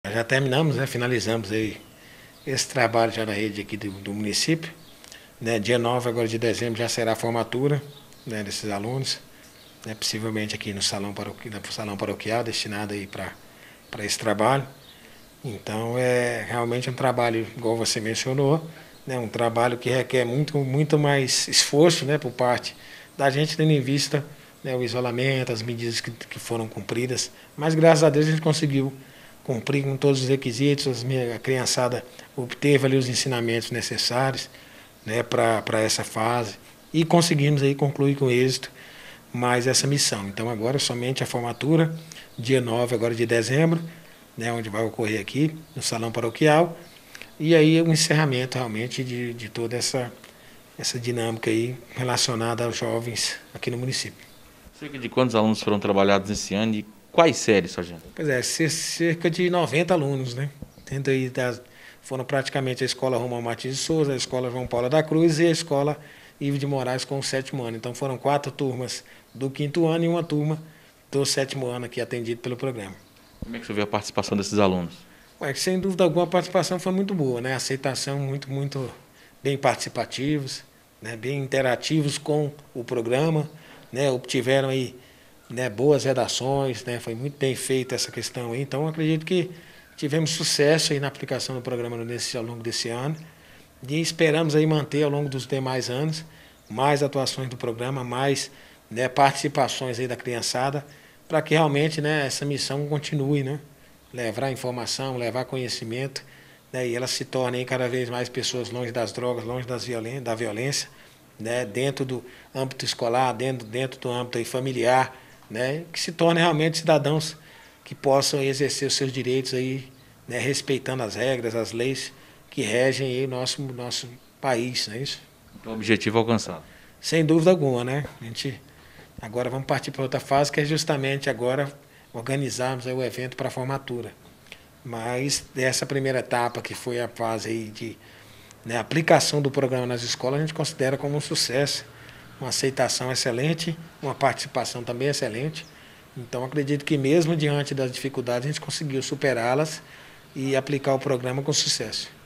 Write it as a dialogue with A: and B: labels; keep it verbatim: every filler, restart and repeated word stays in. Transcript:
A: Já terminamos, né, finalizamos aí esse trabalho já na rede aqui do, do município. Né, dia nove agora de dezembro já será a formatura, né, desses alunos, né, possivelmente aqui no salão paroquial, no salão paroquial destinado aí para para esse trabalho. Então é realmente um trabalho, igual você mencionou, né, um trabalho que requer muito, muito mais esforço, né, por parte da gente, tendo em vista, né, o isolamento, as medidas que, que foram cumpridas. Mas graças a Deus a gente conseguiu cumprir com todos os requisitos, a criançada obteve ali os ensinamentos necessários, né, para essa fase e conseguimos aí concluir com êxito mais essa missão. Então agora somente a formatura, dia nove agora de dezembro, né, onde vai ocorrer aqui no Salão Paroquial, e aí o encerramento realmente de, de toda essa, essa dinâmica aí relacionada aos jovens aqui no município.
B: Cerca de quantos alunos foram trabalhados nesse ano e quais séries, sargento?
A: Pois é, cerca de noventa alunos, né? Tendo aí das, foram praticamente a Escola Romão Martins de Souza, a Escola João Paulo da Cruz e a Escola Ivo de Moraes com o sétimo ano. Então foram quatro turmas do quinto ano e uma turma do sétimo ano aqui atendido pelo programa.
B: Como é que você vê a participação desses alunos?
A: Ué, sem dúvida alguma a participação foi muito boa, né? A aceitação muito, muito bem participativos, né? Bem interativos com o programa, né? Obtiveram aí, né, boas redações, né? Foi muito bem feita essa questão aí. Então acredito que tivemos sucesso aí na aplicação do programa nesse, ao longo desse ano e esperamos aí manter ao longo dos demais anos mais atuações do programa, mais, né, participações aí da criançada, para que realmente, né, essa missão continue, né? Levar informação, levar conhecimento, né, e elas se tornem cada vez mais pessoas longe das drogas, longe das violen da violência, né, dentro do âmbito escolar, dentro, dentro do âmbito aí familiar, né, que se tornem realmente cidadãos que possam exercer os seus direitos aí, né, respeitando as regras, as leis que regem aí o nosso, nosso país, não é isso?
B: Então, o objetivo alcançado.
A: Sem dúvida alguma, né? A gente agora vamos partir para outra fase, que é justamente agora organizarmos aí o evento para a formatura. Mas dessa primeira etapa, que foi a fase aí de, né, aplicação do programa nas escolas, a gente considera como um sucesso, uma aceitação excelente, uma participação também excelente. Então acredito que mesmo diante das dificuldades a gente conseguiu superá-las e aplicar o programa com sucesso.